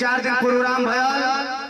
4 दिन प्रोग्राम भयल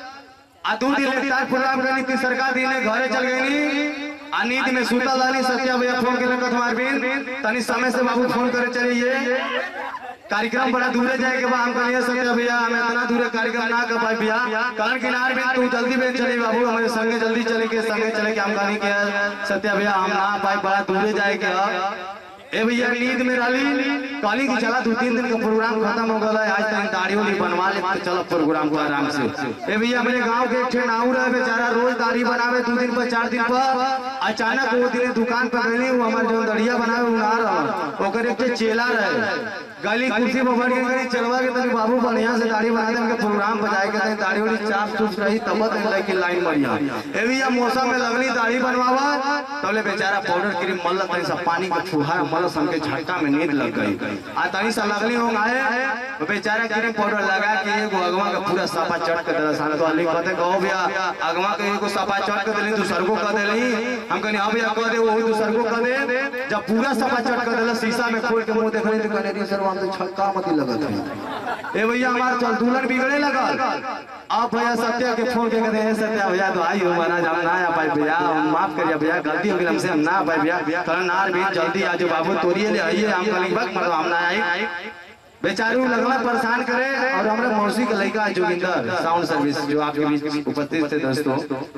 आ 2 दिन लेटार प्रोग्राम करनी थी सरकार दी ने घरे चल गई आ नींद में सुतल रहनी। सत्या भैया फोन के लगा तुम्हार बिन तनी समय से बाबू फोन करे चलिए कार्यक्रम बड़ा दूर जाए के बाद हम कहलिए सत्या भैया हमें इतना दूर कार्यक्रम ना कर पाए भैया कारण किनार में तू जल्दी में चले बाबू हमारे संगे जल्दी चले के संगे चले के हम कहनी के सत्या भैया हम ना पाए बड़ा दूर जाए के ए भैया नींद में रही कहली कि चला 2-3 दिन का प्रोग्राम खत्म हो गया आज तक दाढ़ी वाली बनवा ले तो चलो प्रोग्राम को आराम से। ए भैया हमारे गांव के एक नाऊ रहे बेचारा रोज दाढ़ी बनावे 2 दिन पर 4 दिन पर अचानक वो दिन दुकान पर गई वो हमारे जो दड़िया बनावे उ ना रहा ओकर एक चेला रहे गली कुर्सी पर बैठ के चलवा के तनी बाबू बढ़िया से दाढ़ी बना दे हमके प्रोग्राम बजाए के तनी दाढ़ी वाली चाप चुप रही तब तक लेके लाइन बढ़िया। ए भैया मौसम में लगनी दाढ़ी बनवावा तबले बेचारा पाउडर क्रीम मल्ल तनी सा पानी का फुहार मल्ल संग के झटका में नींद लग गई आ तनी सा लगनी हो आए बेचारा क्रीम पाउडर लगा के एगो अगवा का पूरा सपा चट के दला सान तो अली कहते कहो भैया अगवा के एगो सपा चट के देली दूसर को कह देली हम कहनी हां भैया कह दे वो दूसर को कह दे जब पूरा सपा चट के देला शीशा में खोल के मुंह देखली तो कहने दी सर हम तो छक्का मती लगत है। ए भैया हमार चल दुल्हन बिगड़े लगल अब भैया सत्या के फोन के कहते हैं सत्या भैया तो आई हो महाराज हम ना आ पाए भैया माफ करिए भैया गलती हो गई हमसे हम ना आ पाए भैया कल नार भी जल्दी आ जाओ बाबू तोरिए ले आइए हम कहली बक मतलब हम ना आई बेचारू लगला परेशान करे और हमारे मौसी का लड़का जोगिंदर साउंड सर्विस जो आपके बीच उपस्थित थे दोस्तों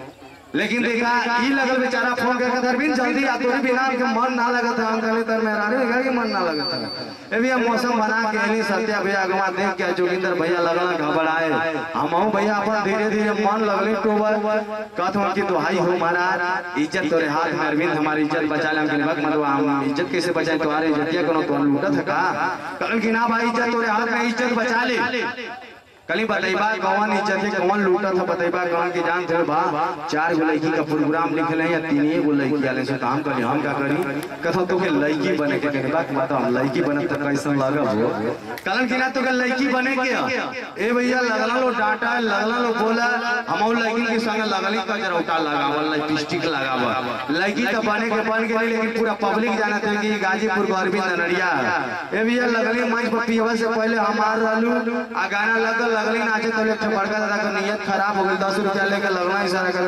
लेकिन देखा ई लगल बेचारा फोन करके धरबिन जल्दी आ तोरी बिना के मन ना लगत है हम कहले तर मेहरानी लगा के मन ना लगत है। ए भैया मौसम बना के एनी सत्या भैया अगवा देख के जोगिंदर भैया लगल घबराए हमहु भैया अपन धीरे धीरे मन लगले टोबर कहत कि तो हाई हो महाराज इज्जत तोरे हाथ में अरविंद हमारी इज्जत बचा ले हम कहले बक मतलब हम इज्जत कैसे बचाए तुम्हारी इज्जतिया कोनो तो लूटत है का कहल कि ना भाई इज्जत तोरे हाथ में इज्जत बचा ले कली बतैबा कौन इज्जत है कौन लूटा था बतैबा कौन की जान थे बा 4 गो लड़की का प्रोग्राम लिख ले या 3 गो लड़की आले से काम करी हम क्या करी कथो तो के लड़की बने के कहबा कि मतलब हम लड़की बने तो कैसन लागब हो कलन की ना तो के लड़की बने के ए भैया लगला लो डाटा लगला लो बोला हम लड़की के संग लगली का जरौटा लगावल लिपस्टिक लगावल लड़की तो बने के बन के लेकिन पूरा पब्लिक जानत है कि गाजीपुर गरबी ननरिया ए भैया लगली मंच पर पियवा से पहले हमार रहलू आ गाना लगल लगली नाचे तो एक बड़का दादा का नियत खराब हो गई 10 रुपया लेके लगना इशारा कर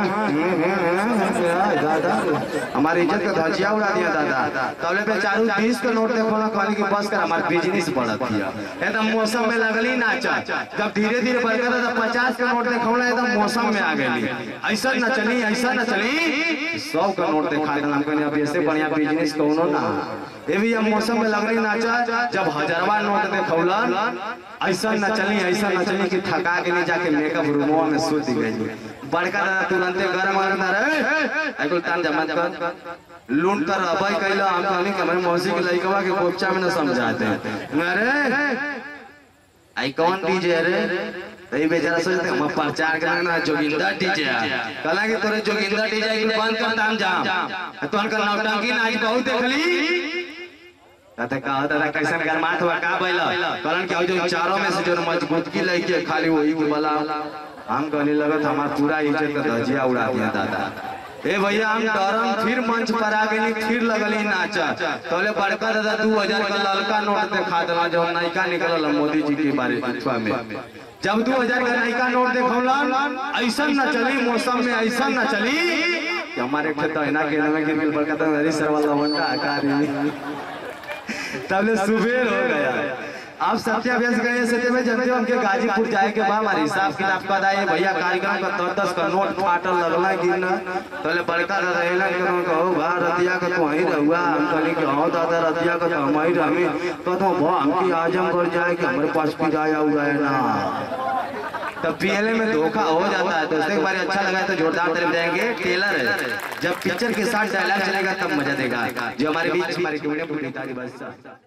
दादा हमारी इज्जत का धजिया उड़ा दिया दादा तबले बेचारू 20 का नोट देखो ना कहनी कि बस कर हमार बिजनेस बढ़त दिया एकदम मौसम में लगली नाचा जब धीरे धीरे बढ़कर दादा 50 का नोट देखो ना एकदम मौसम में आ गई ऐसा न चली 100 का नोट दिखा देना हम कहनी अब ऐसे बढ़िया बिजनेस कोनो ना ए भी हम मौसम में लगली नाचा जब 1000वां नोट देखौलन ऐसा न चली कि थका के नहीं जाके मेकअप रूमवा में सूत गई बड़का दादा तुरंत गरम करता रहे एगो तान जमा कर लूट कर अबई कैला हम कहनी कि हमारे मौसी के लइकवा के कोपचा में न समझाते अरे आई कौन डीजे रे तई बेचारा सोचते हम प्रचार करना जोगिंदर डीजे कहला कि तोरे जोगिंदर डीजे के बंद कर दाम जाम तोहन का नौटंकी नाच बहुत देखली कहते का दादा कैसन गरमात हुआ का बैला कारण कि जो चारों में से जो मजबूत की लइके खाली वही के वाला हम कहने लगत हमार पूरा इज्जत का धजिया उड़ा दिया दादा। ए भैया हम डरम फिर मंच पर आ गई फिर लगली नाचा तोले बड़का दादा 2000 का ललका नोट देखा देला जो नयका निकलल मोदी जी के बारे में जब 2000 का नयका नोट देखौलन ऐसा न चली मौसम में ऐसा न चली कि हमारे खेत है ना के में गिर बड़का दादा हरी सर वाला वंडा आकारी तबले सुबेर हो गया आप सत्याभ्यास गए सत्य में जनते हमके गाजीपुर जाए के बा हमारे हिसाब किताब का दाए भैया कार्यक्रम का 10 का नोट फाटल लगला गिरना तले बड़का दादा एला कनो कहो बा रतिया का तो ही रहुआ हम कहनी कि हां दादा रतिया का तो हम ही रहे कथो भो हमकी आजमगढ़ जाए कि हमारे पास किराया हुआ है ना तब पीएलए में धोखा हो जाता है। दोस्तों एक बार अच्छा लगा तो जोरदार तारीफ देंगे। टेलर है जब पिक्चर के साथ डायलॉग चलेगा तब मजा देगा। जो हमारे बीच हमारे